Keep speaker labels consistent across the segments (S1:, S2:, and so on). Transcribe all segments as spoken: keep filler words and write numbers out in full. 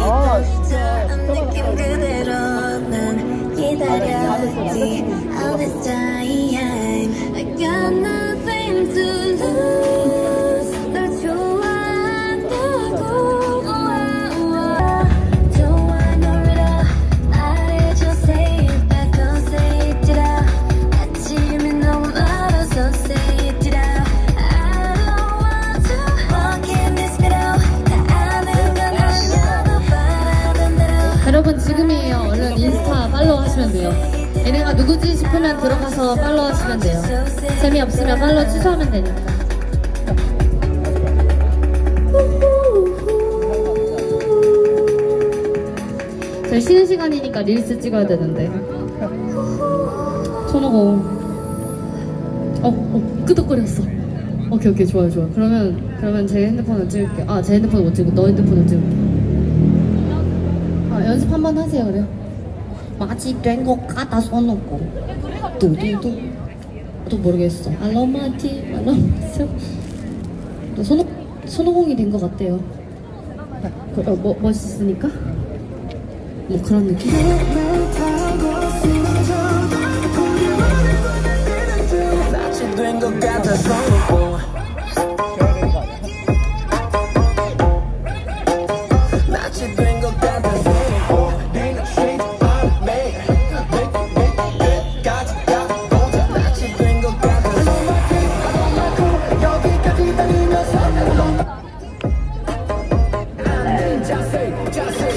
S1: 느낌 그대로 난 기다렸지 all this time. I got nothing to lose. 널 좋아한다고. Don't want no riddle. 말해줘 say it back or say it out. 아침이 너무 멀어서 say it out. I don't want to walk in this middle. 다 아는 건 아니어도 바라던 대로.
S2: 여러분 지금이에요. 얼른 인스타 팔로우 하시면 돼요. 얘네가 누구지 싶으면 들어가서 팔로우 하시면 돼요. 재미없으면 팔로우 취소하면 되니까. 저희 쉬는 시간이니까 릴스 찍어야 되는데. 손오공. 어, 어, 끄덕거렸어. 오케이, 오케이, 좋아요, 좋아요. 그러면, 그러면 제 핸드폰을 찍을게. 아, 제 핸드폰을 못 찍고 너 핸드폰을 찍을게. 아, 연습 한번 하세요, 그래요. 마치 된 것 같아, 손오공. 뚜두두. 또 모르겠어. 알로마티, 알로마티. 또 손오, 손오공이 된 것 같대요. 그, 어, 뭐, 멋있으니까? 뭐 그런 느낌?
S1: 낯이 된 것 같아 손오공. 낯이 된 것 같아 손오공. 낯이 된 것 같아 여기까지 달리면서 앉는 자세 자세.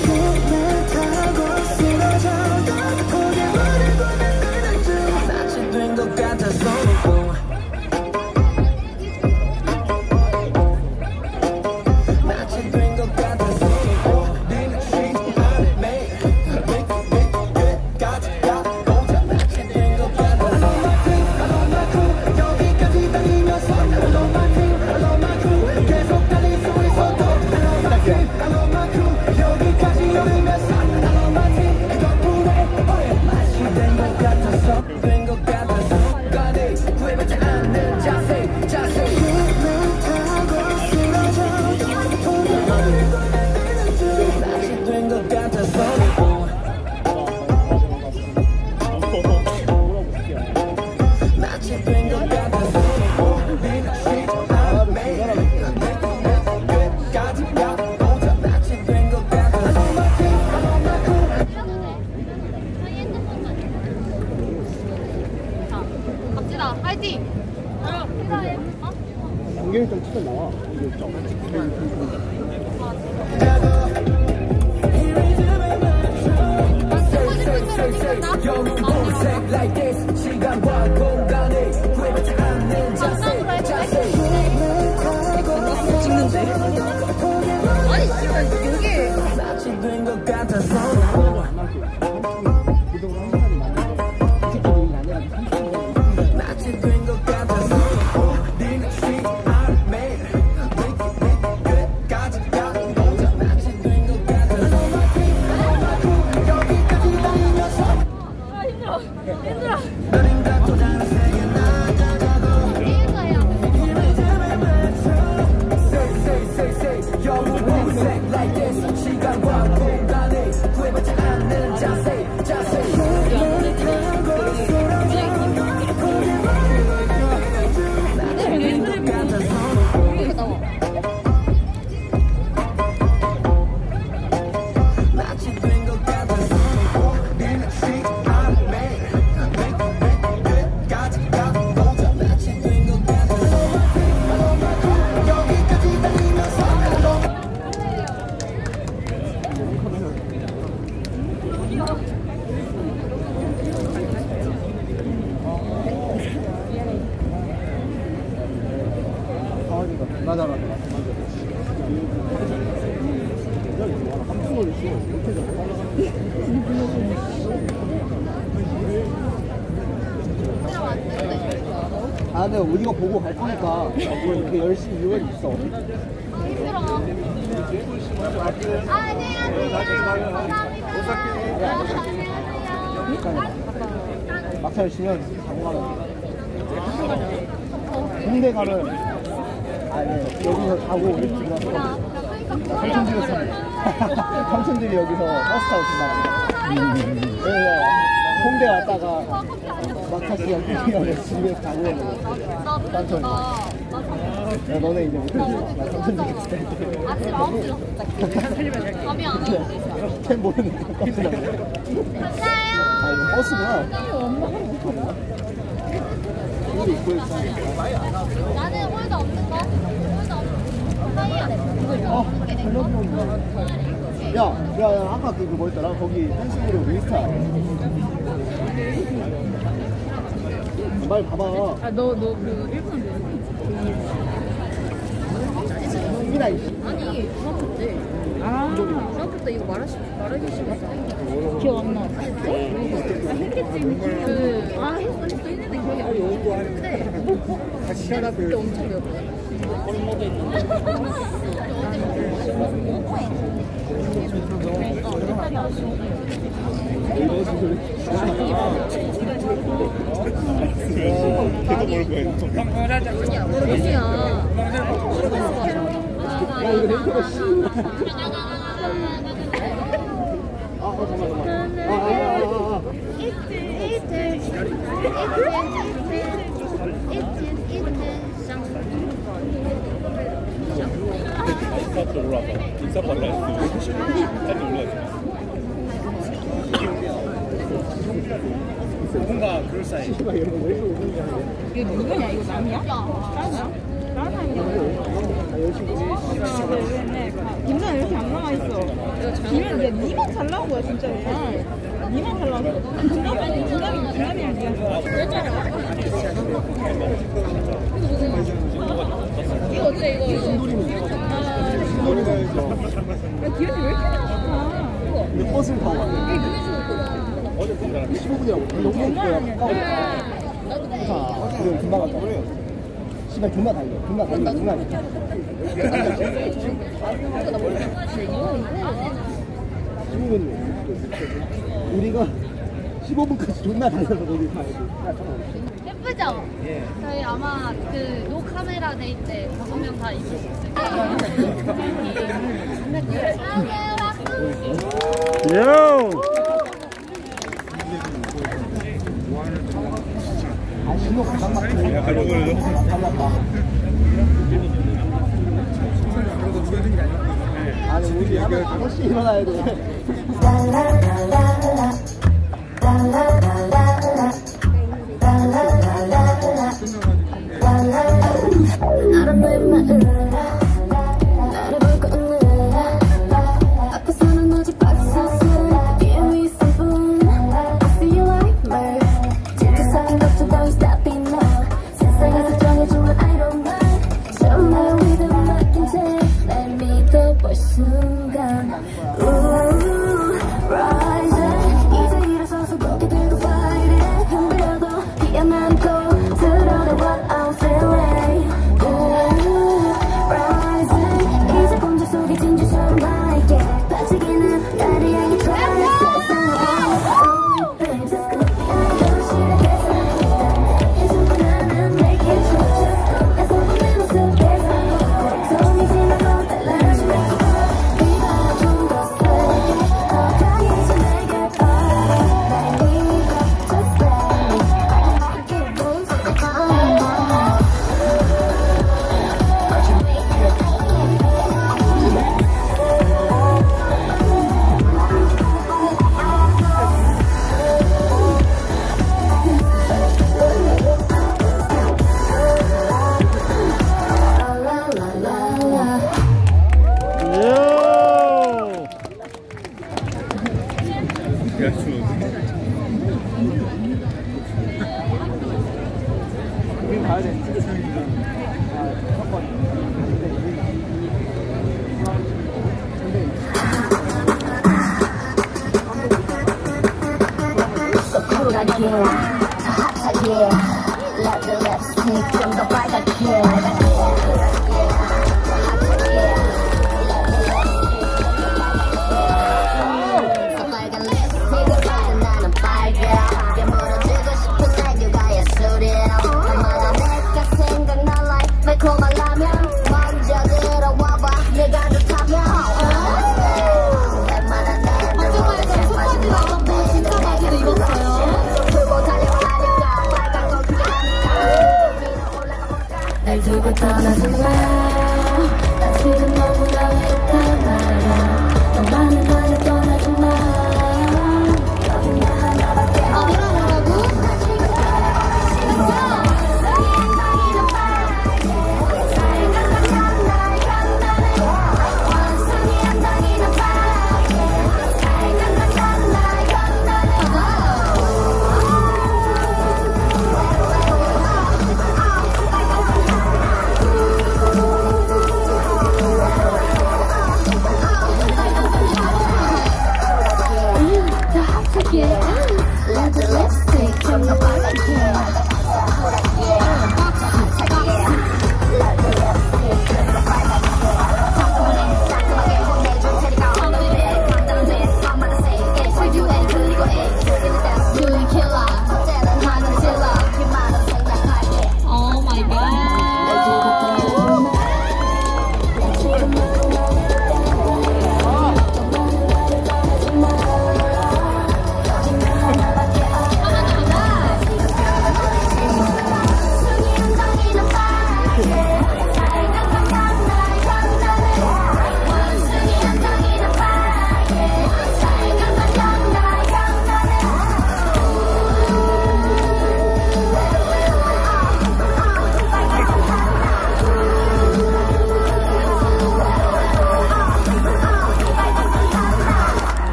S1: 낯이 된 것 같아 손오공. 낯이 된 것 같아 손오공. 낯이 된 것 같아 여기까지 달리면서 계속 달릴 수 있어도 여기까지 오면서 덕분에 맛이 된 것 같아서 된 것 같아서 가네 구해받지 않는 자세 자세. 맛이 된 것 같아서 맛이 된 것 같아서
S2: 갑시다. 화이팅!
S3: 안경이 좀 치고 나와. 이게 좀. 시간과 공간에 구애받지 않는 자세 자세. 찍는데? 아니 씨발 여기 낯이 된 것 같아서 낯이 된 것 같아서 시간과 공간에 구애받지 않는 자세 자세. 아 근데 우리가 보고 갈 테니까 이렇게 열심히 이유가 있어. 막차 열심히 자고 가면 홍대 가면 아니 여기서 자고 우리 집에 가서
S4: 삼촌집에서 삼촌집이 여기서 버스 타고 지나가요. 그래서 홍대 왔다가 막차시 연기하면 집에 가고 삼촌이 야, 너네 이제 못하지. 나 삼촌집 갔을 때
S2: 아침 아홉 시 났어. 밤이 안 오고.
S4: 캔 모르니까 버스라고. 아 이거 버스구나. 여기 입고 있어.
S2: 나는 홀더 없는 거. 홀더 없는 거.
S4: 어, 야, 야, 야, 아까 그, 그 뭐였더라? 거기 펜싱으로 윈스타. 빨리 봐봐.
S5: 아, 너, 너 그 일본
S4: 이나 이씨.
S5: 아니, 중학교 때. 아, 중학교 때 이거 말하시, 말하기 싫었어. 기억 안 나. 아, 했겠지. 그, 아, 했어, 했어. 했는데 기억이 안 나. 근데,
S4: 다시 시작하
S5: 그때 엄청 배웠거든.
S4: 야, 이거 냄새가 씨. 아, 아, 잠깐만, 잠깐만. 아, 아, 아, 아.
S6: 인사부터 올라왔다. 인사부터 올라왔어. 살짝 올라왔어. 뭔가 그럴싸해.
S4: 이거 왜 이렇게 오는 거야?
S5: 이거 누구냐? 이거 남이야? 다른 사람? 다른 사람이야?
S4: 아, 열심히.
S5: 하나, 둘, 셋, 넷. 김선 이렇게 안 나와있어. 김은 야, 니만 잘 나온 거야, 진짜. 니만 잘 나왔어. 중간이, 중간이, 중간이 니가. 이거 어때, 이거, 이거.
S4: 신도리가 해서.
S5: 야, 기현이 왜 이렇게 나와?
S4: 근데 버스를 타고 왔네. 십오 분이라고. 너무 가까우니까. 자, 그래, 금방 갔다. 시간 존나 달려. 존나 달려. 존나 달려. 십오 분이네. 우리가 십오 분까지 존나 달려서 거기 가야 돼.
S2: 예쁘죠? 저희 아마 그 노 카메라 데이 때 다섯 명 다 있을 수 있어요.
S4: 아, 신호 가방 막히네. 달랐다. 아니, 우리 하면 다섯 시 일어나야 돼.
S1: 나를 내 나를 보고 웃는 앞에서는 오직 박수소리 뒤에 있을 뿐 I see you like me 진짜 사는 것도 don't stop it now 세상에서 정해주면 I don't mind 정말 믿음 맡긴 채날 믿어볼 순간 Ooh, rising 이제 일어서서 고개 들고 fight it 흔들려도 피어나고 드러내 what I'm feeling
S4: 우린 가야 되는데. 첫 번.
S1: Let the lipstick 좀 더 빨갛게 빨간 립스틱을 바른 나는 빨개 깨물어주고 싶은 날교가의 소리 얼마나 내가 생각나 like 매콤한 라면 먼저 들어와봐 내가 좋다면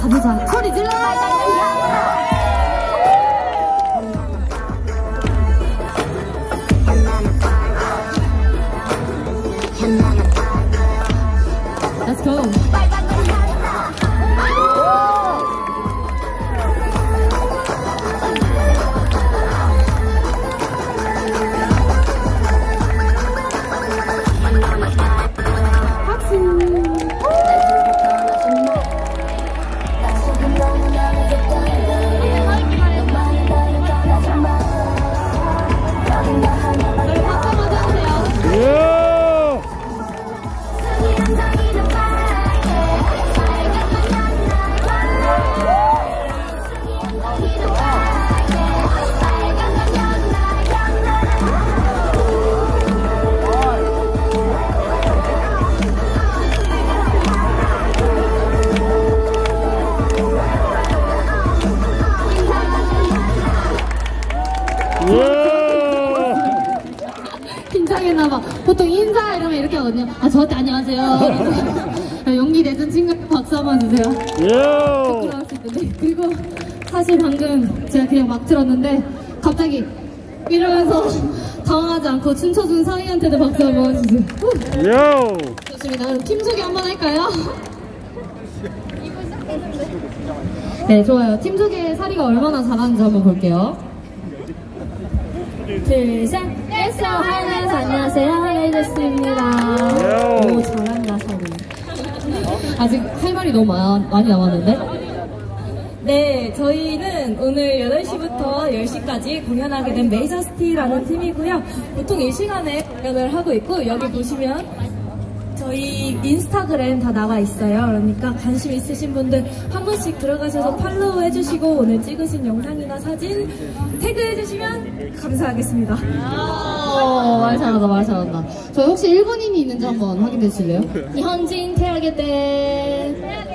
S2: 가보자. 소리 질러! Let's go. 긴장했나봐. 보통 인사 이러면 이렇게 하거든요. 아, 저한테 안녕하세요. 용기 내준 친구 박수 한번 주세요. 부끄러울 수 있는데. 그리고 사실 방금 제가 그냥 막 들었는데 갑자기 이러면서 당황하지 않고 춤춰준 사이한테도 박수 한번 주세요. 좋습니다. 그럼 팀 소개 한번 할까요? 네, 좋아요. 팀 소개 사리가 얼마나 잘하는지 한번 볼게요.
S1: 둘, 셋. 에스 하이라이트 안녕하세요. 레이더스입니다.
S2: 오, 잘한다, 사리. 아직 할 말이 너무 많, 많이 남았는데?
S7: 네, 저희는 오늘 여덟 시부터 열 시까지 공연하게 된 메이저시티라는 팀이고요. 보통 이 시간에 공연을 하고 있고, 여기 보시면 저희 인스타그램 다 나와 있어요. 그러니까 관심 있으신 분들 한 번씩 들어가셔서 팔로우 해주시고 오늘 찍으신 영상이나 사진 태그해주시면 감사하겠습니다.
S2: 오, 말 잘한다, 말 잘한다. 저희 혹시 일본인이 있는지 한번 확인해 주실래요?
S7: 현진 태하게 된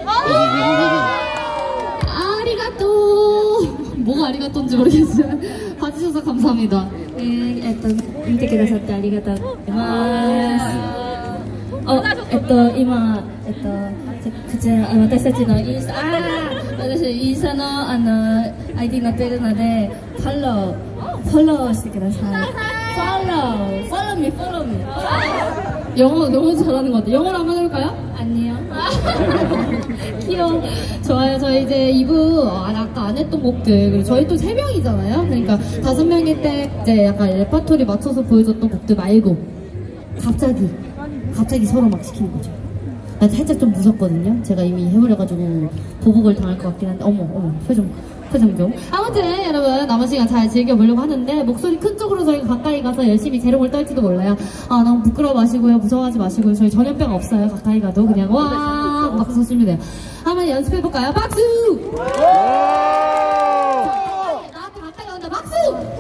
S2: 아리가또. 뭐가 아리가또인지 모르겠어요. 봐주셔서 감사합니다.
S7: 네, 일단見てくださってありがとうございます。あ、えっと、今、えっと、こちら、私たちのインスタ、あー、私、インスタの、あの、アイディー 載ってるので、フォロー、フォローしてください。フォロー、フォローミ、フォローミ。
S2: 영어 너무 잘하는 것 같아요. 영어로 한번 해볼까요?
S7: 안녕.
S2: 귀여워. 좋아요. 저희 이제 이 부 아, 아까 안 했던 곡들 그리고 저희 또 세 명이잖아요. 그러니까 다섯 명일 때 이제 약간 레퍼토리 맞춰서 보여줬던 곡들 말고 갑자기 갑자기 서로 막 시키는 거죠. 나 살짝 좀 무섭거든요. 제가 이미 해버려가지고 보복을 당할 것 같긴 한데 어머 어머 표정 표정 좀. 아무튼 여러분 남은 시간 잘 즐겨보려고 하는데 목소리 큰 쪽으로 저희가 가까이 가서 열심히 재롱을 떨지도 몰라요. 아 너무 부끄러워 마시고요. 무서워하지 마시고요. 저희 전염병 없어요. 가까이 가도 그냥 와 막 서시면 돼요. 한번 연습해볼까요? 박수! 나한테 가까이 간다. 박수!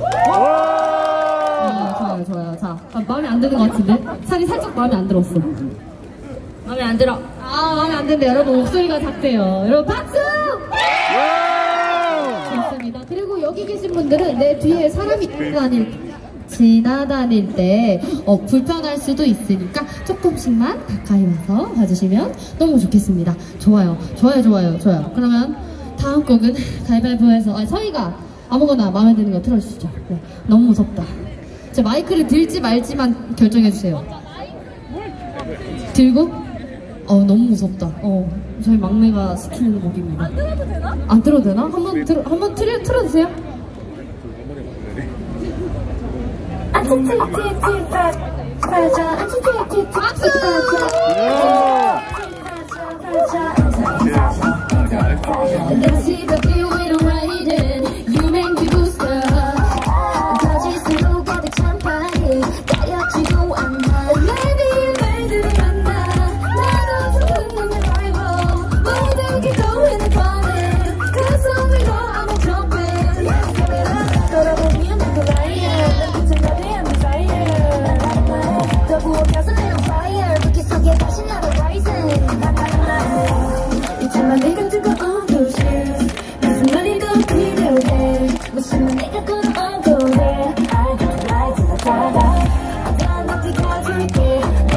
S2: 아, 좋아요 좋아요. 자 아, 마음에 안 드는 것 같은데? 살이 살짝 마음에 안 들었어.
S7: 마음에 안 들어.
S2: 아 마음에 안 드는데 여러분 목소리가 작대요. 여러분 박수! 좋습니다. 그리고 여기 계신 분들은 내 뒤에 사람이 지나다닐, 지나다닐 때 어, 불편할 수도 있으니까 조금씩만 가까이 와서 봐주시면 너무 좋겠습니다. 좋아요 좋아요 좋아요 좋아요. 그러면 다음 곡은 가위바위보에서 아, 서희가 아무거나 마음에 드는 거 틀어주시죠. 네, 너무 무섭다. 제 마이크를 들지 말지만 결정해주세요. 들고? 어 너무 무섭다. 어 저희 막내가 시키는 곡입니다. 안 들어도 되나? 안 들어도 되나? 한번 들어 한번 틀어 틀어주세요.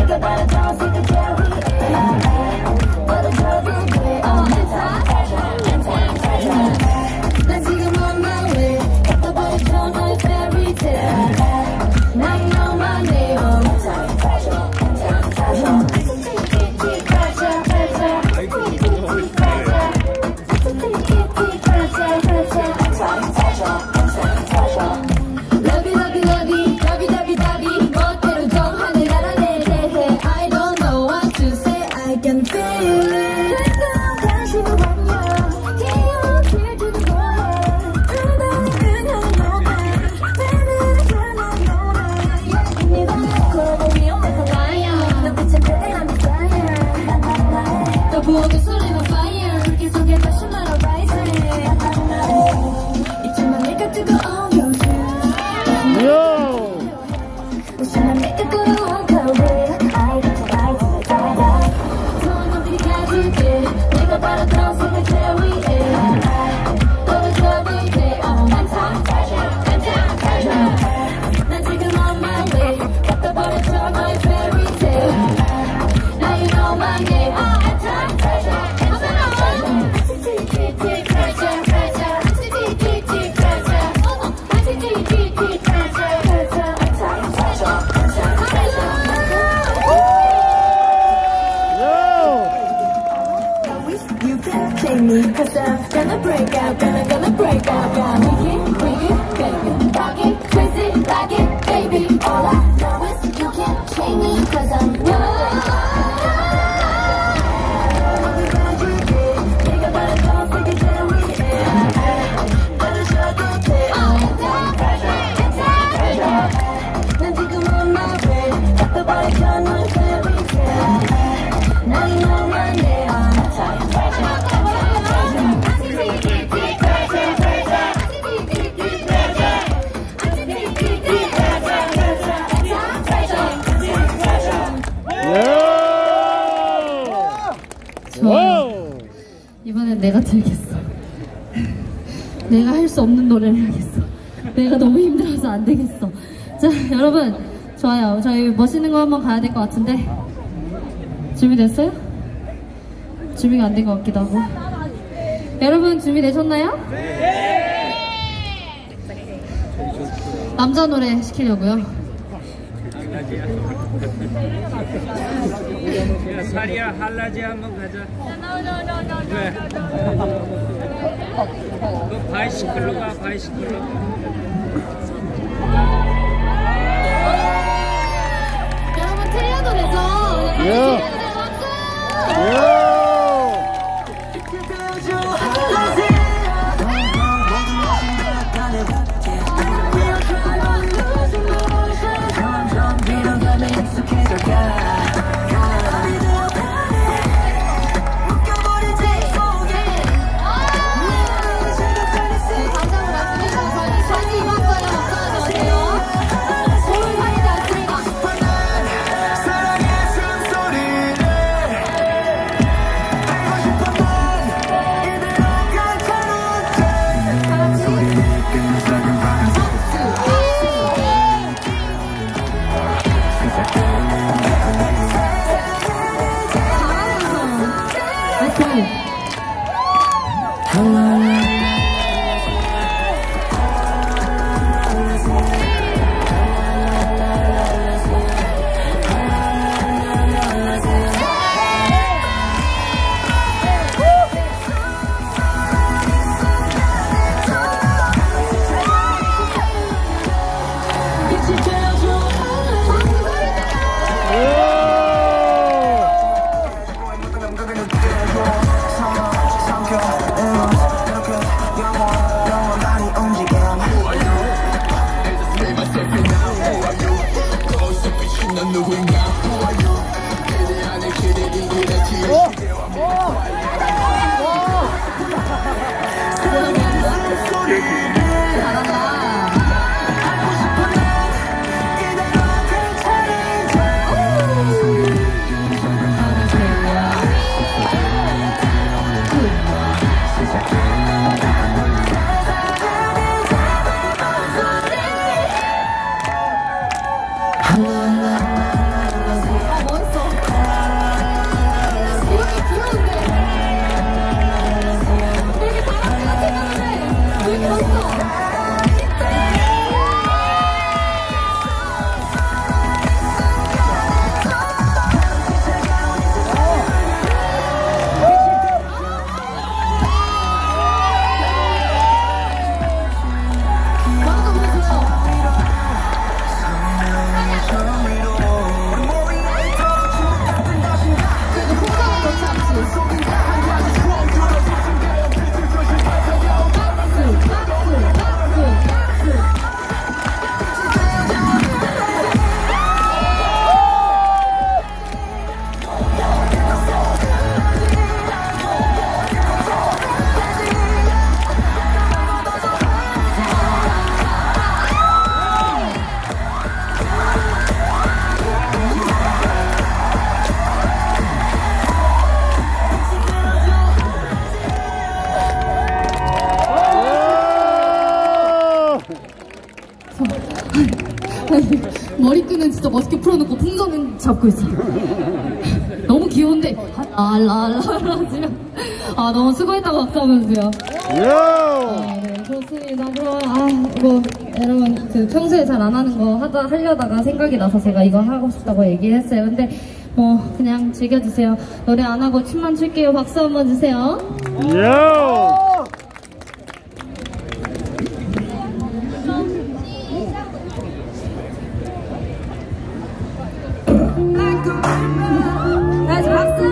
S1: But Cause I'm gonna break out, gonna, gonna break out. Got me it, bring it, baby. Rock it, twist it, rock it, baby. All I know is you can't chain me. Cause I'm gonna break out.
S7: 이번엔 내가 들겠어. 내가 할 수 없는 노래를 하겠어. 내가 너무 힘들어서 안 되겠어. 자, 여러분, 좋아요. 저희 멋있는 거 한번 가야 될 것 같은데 준비됐어요? 준비가 안 된 것 같기도 하고. 여러분 준비되셨나요? 네! 남자 노래 시키려고요.
S8: 야, 사리야, 할라지 한번 가자. 왜? 너 바이시클로 가, 바이시클로.
S1: 여러분 틀려 노래죠?
S4: 예. 예.
S1: 이렇게 잘하는 것 같은데 왜 이렇게 멋있어?
S2: 머리끈은 진짜 멋있게 풀어놓고 풍선은 잡고 있어요. 너무 귀여운데 알랄랄라 아 너무 수고했다고 박수 한번 주세요. 아, 네, 좋습니다. 그럼 아 이거 여러분 그 평소에 잘 안 하는 거 하다 하려다가 생각이 나서 제가 이거 하고 싶다고 얘기했어요. 근데 뭐 그냥 즐겨주세요. 노래 안 하고 춤만 출게요. 박수 한번 주세요. 다시 박수.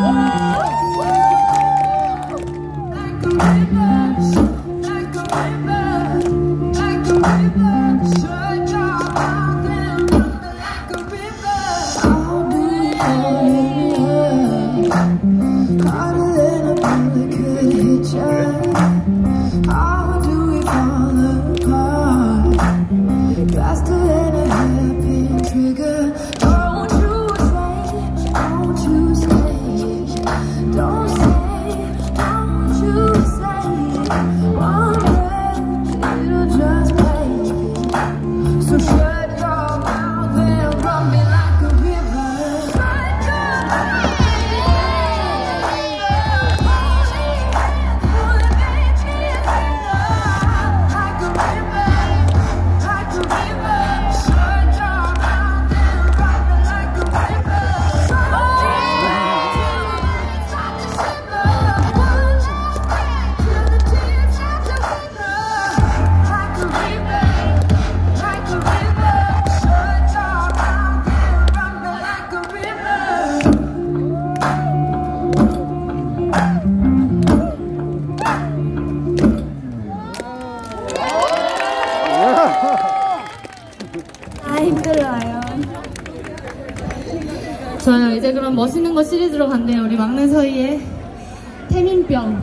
S2: 좋아요. 이제 그럼 멋있는 거 시리즈로 간대요. 우리 막내 서희의 태민병.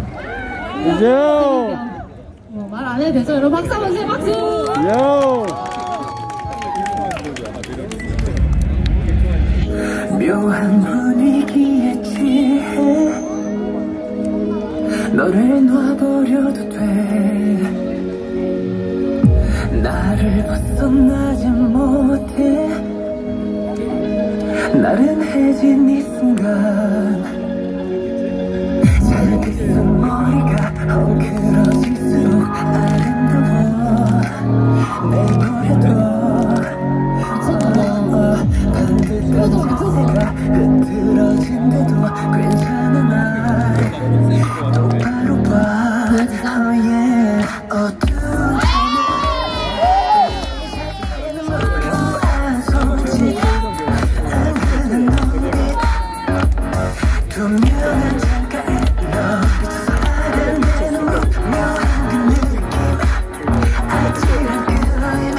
S2: 뭐 말 안 해도 되죠? 여러분 박수 한번 주세요. 박수!
S3: 묘한 분위기에 취해 너를 놔버려도 돼. 나를 벗어나지 못해. 나른해진 이 순간 잘게 쓴 머리가 헝클어질수록 아름다워. 내버려둬. 방긋한 자세가 흐트러진데도 괜찮아. 날 똑바로 봐. Oh yeah. 어두운 투명한 창가에 너빛이 사랑되는 묘한 그 느낌. 아찔한 그림.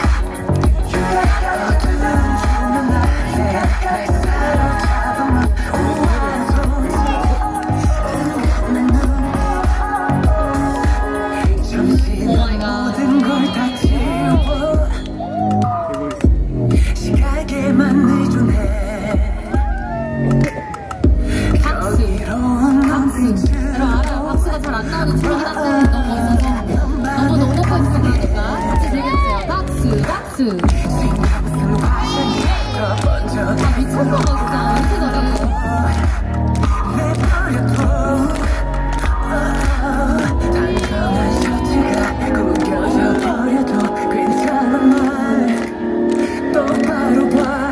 S3: 어두운 조명 아래 가까이 사로잡은 우아한 손짓. 은근한 눈빛. 잠시 모든 걸 다 지워. 시각에만 의존해.
S2: 박수가 잘 안 나오는 춤이긴 한데 너무 멋있어서 너무 넉넉한 춤이니까 같이 즐겨주세요. 박수 박수. 아 미쳤나봐 진짜 이렇게 잘해.
S3: 단정한 셔츠가 구겨져 버려도 괜찮아. 날 똑바로 봐.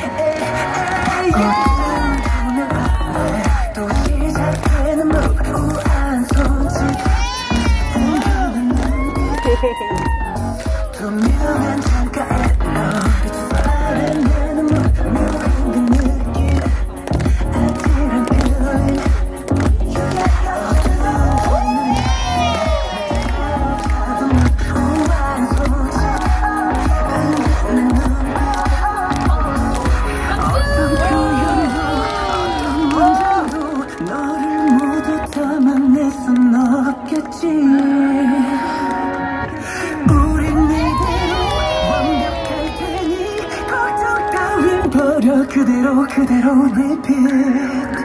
S3: 또 시작되는 우아한 손짓. 투명한 창가에 너빛이 사랑되는 묘한 그 느낌. 아찔한 그림. 어두운 조명 잡은 우아한 손짓. 은근한 눈빛. 너를 모두 담아내서 넣었겠지. 우린 이대로 완벽할 테니 걱정 따윈 버려. 그대로 그대로 repeat.